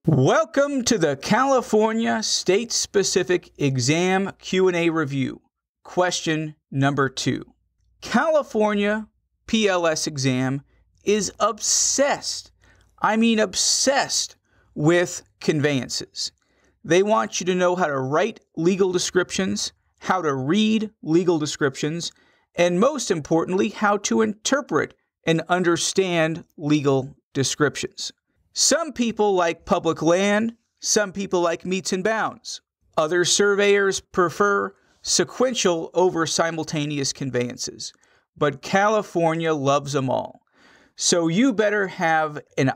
Welcome to the California State-Specific Exam Q&A Review. Question number 2. California PLS Exam is obsessed, obsessed with conveyances. They want you to know how to write legal descriptions, how to read legal descriptions, and most importantly, how to interpret and understand legal descriptions. Some people like public land, some people like meets and bounds. Other surveyors prefer sequential over simultaneous conveyances, but California loves them all. So you better have an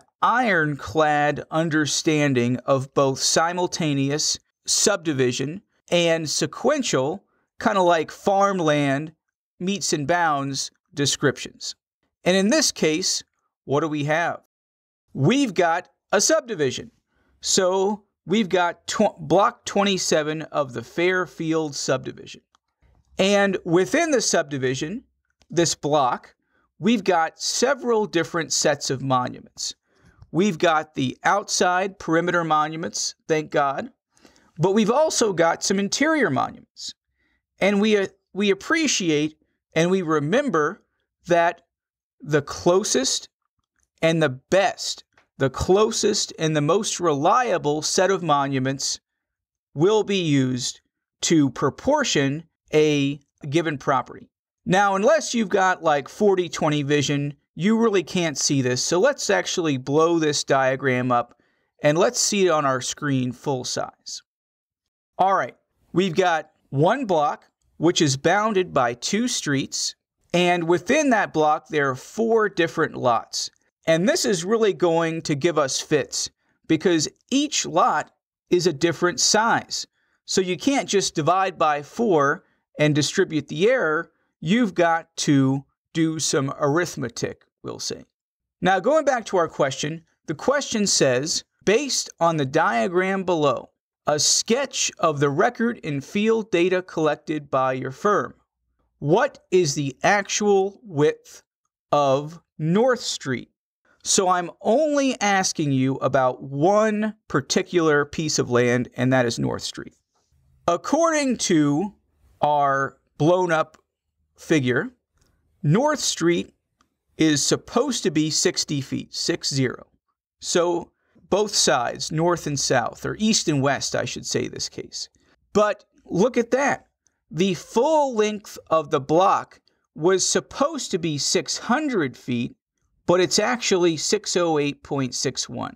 ironclad understanding of both simultaneous, subdivision, and sequential, kind of like farmland, meets and bounds descriptions. And in this case, what do we have? We've got a subdivision. So we've got block 27 of the Fairfield subdivision. And within the subdivision, this block, we've got several different sets of monuments. We've got the outside perimeter monuments, thank God, but we've also got some interior monuments. And we appreciate and we remember that the closest and the best, the closest and the most reliable set of monuments will be used to proportion a given property. Now, unless you've got like 40/20 vision, you really can't see this. So let's actually blow this diagram up and let's see it on our screen full size. All right, we've got one block, which is bounded by 2 streets. And within that block, there are 4 different lots. And this is really going to give us fits because each lot is a different size. So you can't just divide by 4 and distribute the error. You've got to do some arithmetic, we'll say. Now, going back to our question, the question says, based on the diagram below, a sketch of the record and field data collected by your firm. What is the actual width of North Street? So I'm only asking you about one particular piece of land, and that is North Street. According to our blown up figure, North Street is supposed to be 60 feet, 60. So both sides, north and south, or east and west, I should say this case. But look at that. The full length of the block was supposed to be 600 feet, but it's actually 608.61.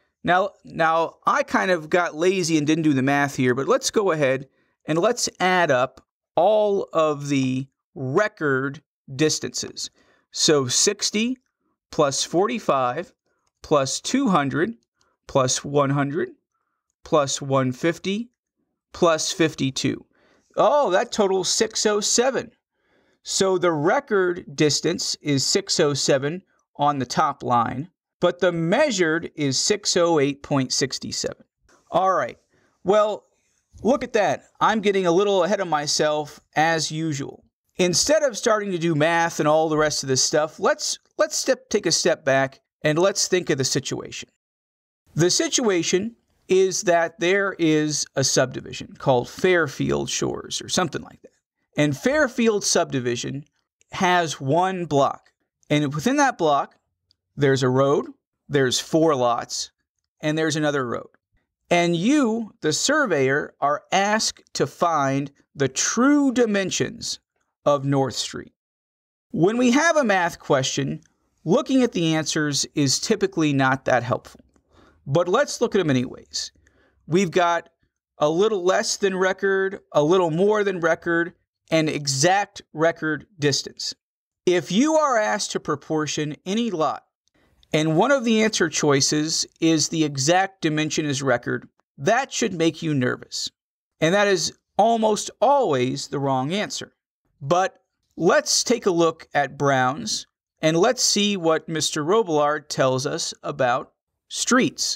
Now I kind of got lazy and didn't do the math here, but let's go ahead and let's add up all of the record distances. So 60 plus 45 plus 200 plus 100 plus 150 plus 52. Oh, that totals 607. So the record distance is 607 on the top line, but the measured is 608.67. All right. Well, look at that. I'm getting a little ahead of myself as usual. Instead of starting to do math and all the rest of this stuff, let's take a step back and let's think of the situation. The situation is that there is a subdivision called Fairfield Shores or something like that. And Fairfield subdivision has one block. And within that block, there's a road, there's 4 lots, and there's another road. And you, the surveyor, are asked to find the true dimensions of North Street. When we have a math question, looking at the answers is typically not that helpful. But let's look at them anyways. We've got a little less than record, a little more than record, and exact record distance. If you are asked to proportion any lot, and one of the answer choices is the exact dimension as record, that should make you nervous. And that is almost always the wrong answer. But let's take a look at Brown's, and let's see what Mr. Robillard tells us about streets.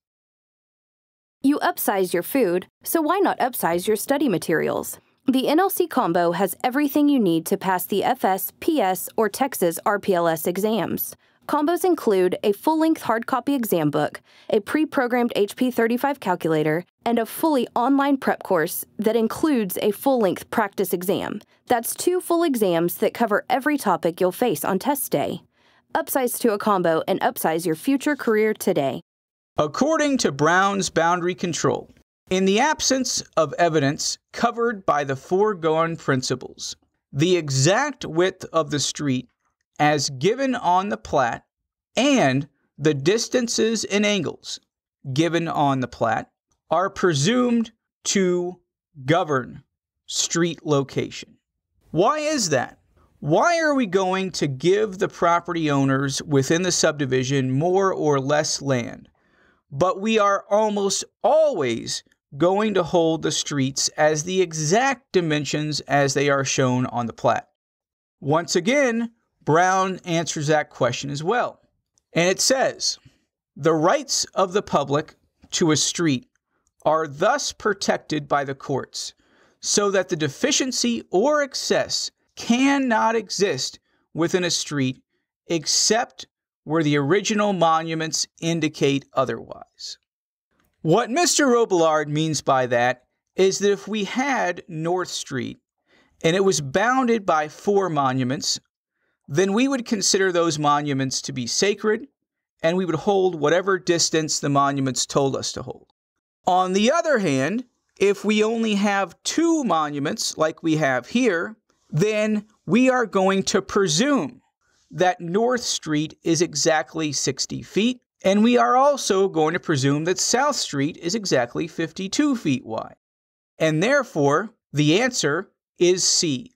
You upsize your food, so why not upsize your study materials? The NLC combo has everything you need to pass the FS, PS, or Texas RPLS exams. Combos include a full-length hard copy exam book, a pre-programmed HP35 calculator, and a fully online prep course that includes a full-length practice exam. That's 2 full exams that cover every topic you'll face on test day. Upsize to a combo and upsize your future career today. According to Brown's boundary control, in the absence of evidence covered by the foregoing principles, the exact width of the street as given on the plat and the distances and angles given on the plat are presumed to govern street location. Why is that? Why are we going to give the property owners within the subdivision more or less land, but we are almost always going to hold the streets as the exact dimensions as they are shown on the plat? Once again, Brown answers that question as well. And it says, the rights of the public to a street are thus protected by the courts, so that the deficiency or excess cannot exist within a street except where the original monuments indicate otherwise. What Mr. Robillard means by that is that if we had North Street and it was bounded by 4 monuments, then we would consider those monuments to be sacred, and we would hold whatever distance the monuments told us to hold. On the other hand, if we only have 2 monuments like we have here, then we are going to presume that North Street is exactly 60 feet, and we are also going to presume that South Street is exactly 52 feet wide. And therefore, the answer is C,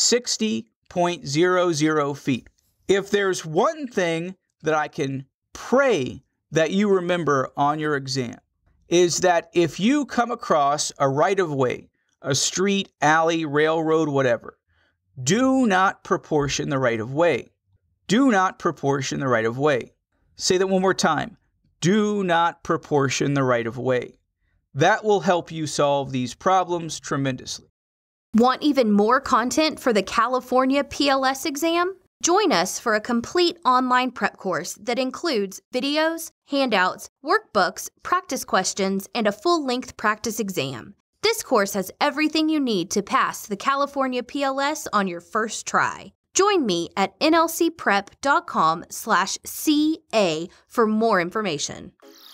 60.00 feet. If there's one thing that I can pray that you remember on your exam, is that if you come across a right-of-way, a street, alley, railroad, whatever, do not proportion the right-of-way. Do not proportion the right-of-way. Say that one more time. Do not proportion the right-of-way. That will help you solve these problems tremendously. Want even more content for the California PLS exam? Join us for a complete online prep course that includes videos, handouts, workbooks, practice questions, and a full-length practice exam. This course has everything you need to pass the California PLS on your first try. Join me at nlcprep.com/CA for more information.